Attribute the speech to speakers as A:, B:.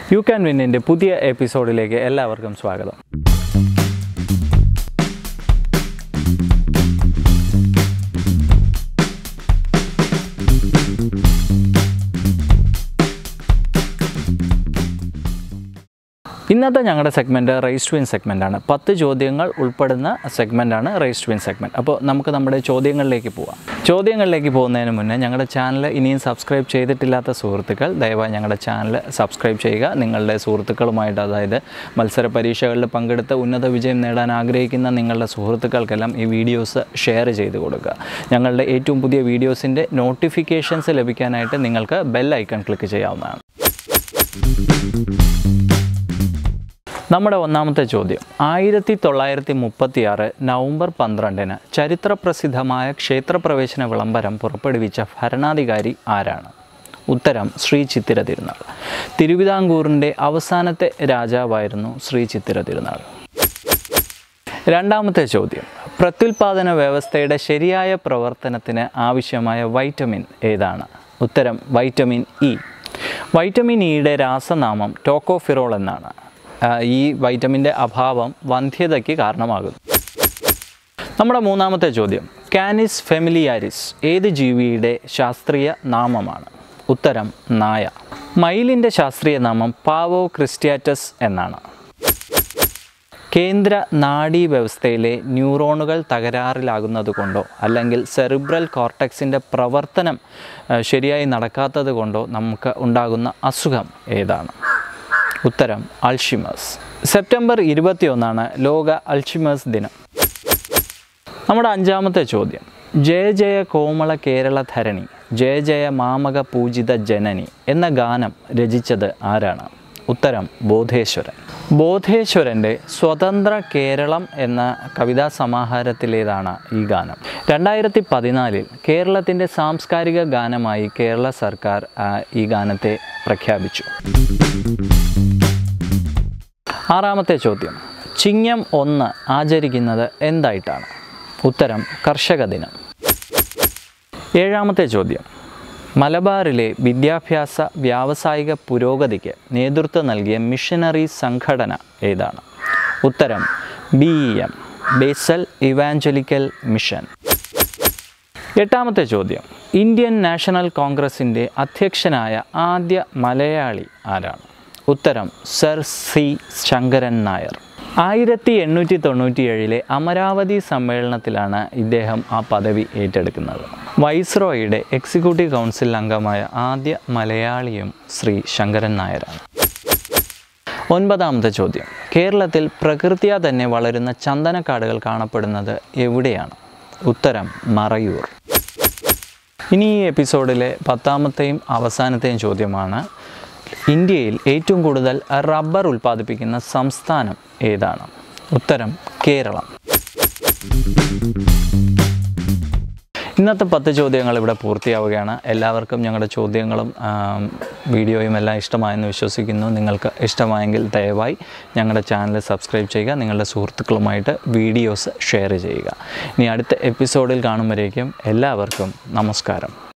A: Ucanwin പുതിയ എപ്പിസോഡിലേക്ക് എല്ലാവർക്കും സ്വാഗതം. ഇന്നത്തെ ഞങ്ങളുടെ സെഗ്മെൻറ്റ് റേസ് ടു വിൻ സെഗ്മെൻറ്റാണ്. 10 ചോദ്യങ്ങൾ ഉൾപ്പെടുന്ന സെഗ്മെൻറ്റാണ് റേസ് ടു വിൻ സെഗ്മെൻറ്റ്. അപ്പോൾ നമുക്ക് നമ്മുടെ ചോദ്യങ്ങളിലേക്ക് പോവാം. ചോദ്യങ്ങളിലേക്ക് പോകുന്നതിന് മുന്നേ ഞങ്ങളുടെ ചാനൽ ഇനിയും സബ്സ്ക്രൈബ് ചെയ്തിട്ടില്ലാത്ത സുഹൃത്തുക്കൾ ദയവായി ഞങ്ങളുടെ ചാനൽ സബ്സ്ക്രൈബ് ചെയ്യുക. നിങ്ങളുടെ സുഹൃത്തുക്കളുമായിട്ട്, അതായത് മത്സര പരീക്ഷകളിൽ പങ്കെടുത്ത് ഉന്നത വിജയം നേടാൻ ആഗ്രഹിക്കുന്ന നിങ്ങളുടെ സുഹൃത്തുക്കൾക്കെല്ലാം ഈ വീഡിയോസ് ഷെയർ ചെയ്ത് കൊടുക്കുക. ഞങ്ങളുടെ ഏറ്റവും പുതിയ വീഡിയോസിൻ്റെ നോട്ടിഫിക്കേഷൻസ് ലഭിക്കാനായിട്ട് നിങ്ങൾക്ക് ബെൽ ഐക്കൺ ക്ലിക്ക് ചെയ്യാവുന്നതാണ്. നമ്മുടെ ഒന്നാമത്തെ ചോദ്യം, 1936 നവംബർ 12 ചരിത്രപ്രസിദ്ധമായ ക്ഷേത്രപ്രവേശന വിളംബരം പുറപ്പെടുവിച്ച ഭരണാധികാരി ആരാണ്? ഉത്തരം ശ്രീ ചിത്തിര തിരുനാൾ. തിരുവിതാംകൂറിൻ്റെ അവസാനത്തെ രാജാവായിരുന്നു ശ്രീ ചിത്തിര തിരുനാൾ. രണ്ടാമത്തെ ചോദ്യം, പ്രത്യുൽപാദന വ്യവസ്ഥയുടെ ശരിയായ പ്രവർത്തനത്തിന് ആവശ്യമായ വൈറ്റമിൻ ഏതാണ്? ഉത്തരം വൈറ്റമിൻ ഇ. വൈറ്റമിൻ ഇയുടെ രാസനാമം ടോക്കോഫിറോൾ എന്നാണ്. ഈ വൈറ്റമിൻ്റെ അഭാവം വന്ധ്യതയ്ക്ക് കാരണമാകുന്നു. നമ്മുടെ മൂന്നാമത്തെ ചോദ്യം, കാനിസ് ഫെമിലിയാരിസ് ഏത് ജീവിയുടെ ശാസ്ത്രീയ നാമമാണ്? ഉത്തരം നായ. മയിലിൻ്റെ ശാസ്ത്രീയ നാമം പാവോ ക്രിസ്റ്റിയാറ്റസ് എന്നാണ്. കേന്ദ്ര നാഡീ വ്യവസ്ഥയിലെ ന്യൂറോണുകൾ തകരാറിലാകുന്നത് കൊണ്ടോ അല്ലെങ്കിൽ സെറിബ്രൽ കോർട്ടെക്സിൻ്റെ പ്രവർത്തനം ശരിയായി നടക്കാത്തത് കൊണ്ടോ നമുക്ക് ഉണ്ടാകുന്ന അസുഖം ഏതാണ്? ഉത്തരം അൾഷിമേഴ്സ്. സെപ്റ്റംബർ 21 ലോക അൾഷിമേഴ്സ് ദിനം. നമ്മുടെ അഞ്ചാമത്തെ ചോദ്യം, ജയ ജയ കോമള കേരള ധരണി, ജയ ജയ മാമക പൂജിത ജനനി എന്ന ഗാനം രചിച്ചത് ആരാണ്? ഉത്തരം ബോധേശ്വരൻ. ബോധേശ്വരൻ്റെ സ്വതന്ത്ര കേരളം എന്ന കവിതാ സമാഹാരത്തിലേതാണ് ഈ ഗാനം. 2014 കേരളത്തിൻ്റെ സാംസ്കാരിക ഗാനമായി കേരള സർക്കാർ ഈ ഗാനത്തെ പ്രഖ്യാപിച്ചു. ആറാമത്തെ ചോദ്യം, ചിങ്ങം 1 ആചരിക്കുന്നത് എന്തായിട്ടാണ്? ഉത്തരം കർഷക ദിനം. ഏഴാമത്തെ ചോദ്യം, മലബാറിലെ വിദ്യാഭ്യാസ വ്യാവസായിക പുരോഗതിക്ക് നേതൃത്വം നൽകിയ മിഷനറി സംഘടന ഏതാണ്? ഉത്തരം BEM, ബേസൽ ഇവാഞ്ചലിക്കൽ മിഷൻ. എട്ടാമത്തെ ചോദ്യം, ഇന്ത്യൻ നാഷണൽ കോൺഗ്രസിൻ്റെ അധ്യക്ഷനായ ആദ്യ മലയാളി ആരാണ്? ഉത്തരം സർ സി ശങ്കരൻ നായർ. 1897 അമരാവതി സമ്മേളനത്തിലാണ് ഇദ്ദേഹം ആ പദവി ഏറ്റെടുക്കുന്നത്. വൈസ്രോയുടെ എക്സിക്യൂട്ടീവ് കൗൺസിൽ അംഗമായ ആദ്യ മലയാളിയും ശ്രീ ശങ്കരൻ നായരാണ്. ഒൻപതാമത്തെ ചോദ്യം, കേരളത്തിൽ പ്രകൃത്യാ തന്നെ വളരുന്ന ചന്ദനക്കാടുകൾ കാണപ്പെടുന്നത് എവിടെയാണ്? ഉത്തരം മറയൂർ. ഇനി ഈ എപ്പിസോഡിലെ 10ാമത്തെയും അവസാനത്തെയും ചോദ്യമാണ്, ഇന്ത്യയിൽ ഏറ്റവും കൂടുതൽ റബ്ബർ ഉൽപ്പാദിപ്പിക്കുന്ന സംസ്ഥാനം ഏതാണ്? ഉത്തരം കേരളം. ഇന്നത്തെ 10 ചോദ്യങ്ങൾ ഇവിടെ പൂർത്തിയാവുകയാണ്. എല്ലാവർക്കും ഞങ്ങളുടെ ചോദ്യങ്ങളും വീഡിയോയും എല്ലാം ഇഷ്ടമായെന്ന് വിശ്വസിക്കുന്നു. നിങ്ങൾക്ക് ഇഷ്ടമായെങ്കിൽ ദയവായി ഞങ്ങളുടെ ചാനൽ സബ്സ്ക്രൈബ് ചെയ്യുക. നിങ്ങളുടെ സുഹൃത്തുക്കളുമായിട്ട് വീഡിയോസ് ഷെയർ ചെയ്യുക. ഇനി അടുത്ത എപ്പിസോഡിൽ കാണുമ്പോഴേക്കും എല്ലാവർക്കും നമസ്കാരം.